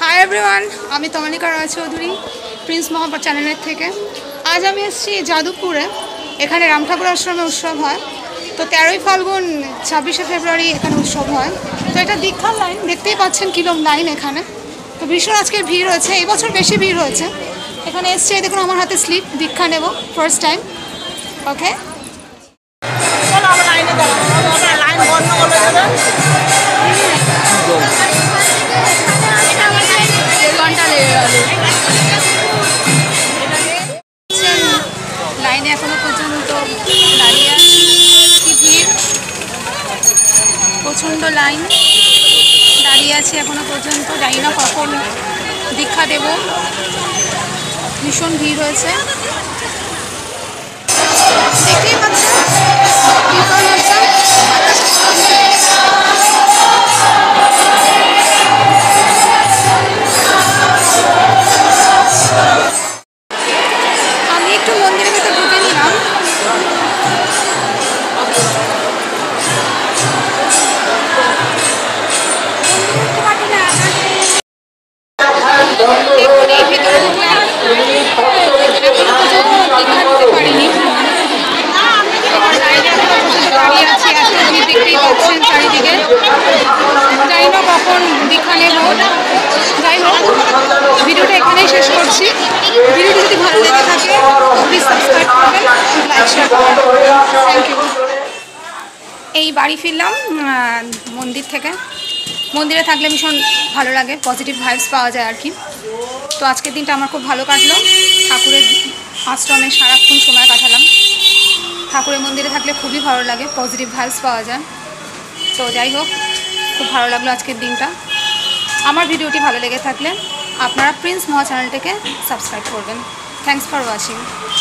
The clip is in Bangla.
হাই এভরিওয়ান, আমি তমালিকা রায় চৌধুরী প্রিন্স মহা চ্যানেলের থেকে। আজ আমি এসেছি যাদবপুরে। এখানে রাম ঠাকুর আশ্রমে উৎসব হয়। তো 13ই ফাল্গুন 26শে ফেব্রুয়ারি এখানে উৎসব হয়। তো এটা দীক্ষার লাইন, দেখতেই পাচ্ছেন কিরম লাইন এখানে। তো ভীষণ আজকে ভিড় হয়েছে, এই বছর বেশি ভিড় হয়েছে। এখানে এসছে, দেখুন আমার হাতে স্লিপ, দীক্ষা নেব ফার্স্ট টাইম। ওকে, লাইনে এখনো পর্যন্ত দাঁড়িয়ে আছি, কি ভিড়, প্রচণ্ড লাইন দাঁড়িয়ে আছি এখনো পর্যন্ত। জানি না কখন দীক্ষা দেব, ভীষণ ভিড় হয়েছে। দেখতেই পাচ্ছেন কীর্তন হচ্ছে। আমি একটু মন্দিরের ভিতরে ঢুকে নিলাম। ভিতরে ঢুকলাম, পারিনি, দাঁড়িয়ে আছি। এত ভিড় দেখতেই পাচ্ছেন চারিদিকে। জানি না কখন দীক্ষা নেব। যাই হোক, ভিডিওটা এখানেই শেষ করছি। ভিডিওটি যদি ভালো লেগে থাকে প্লিজ সাবস্ক্রাইব করবেন, লাইক শেয়ার করবেন। Thank you. এই বাড়ি ফিরলাম মন্দির থেকে। মন্দিরে থাকলে ভীষণ ভালো লাগে, পজিটিভ ভাইবস পাওয়া যায় আর কি। তো আজকের দিনটা আমার খুব ভালো কাটলো। ঠাকুরের আশ্রমে সারাক্ষণ সময় কাটালাম। ঠাকুরের মন্দিরে থাকলে খুবই ভালো লাগে, পজিটিভ ভাইবস পাওয়া যায়। তো যাই হোক, খুব ভালো লাগলো আজকের দিনটা। আমার ভিডিওটি ভালো লেগে থাকলে আপনারা প্রিন্স মহা চ্যানেলটাকে সাবস্ক্রাইব করবেন। Thanks for watching.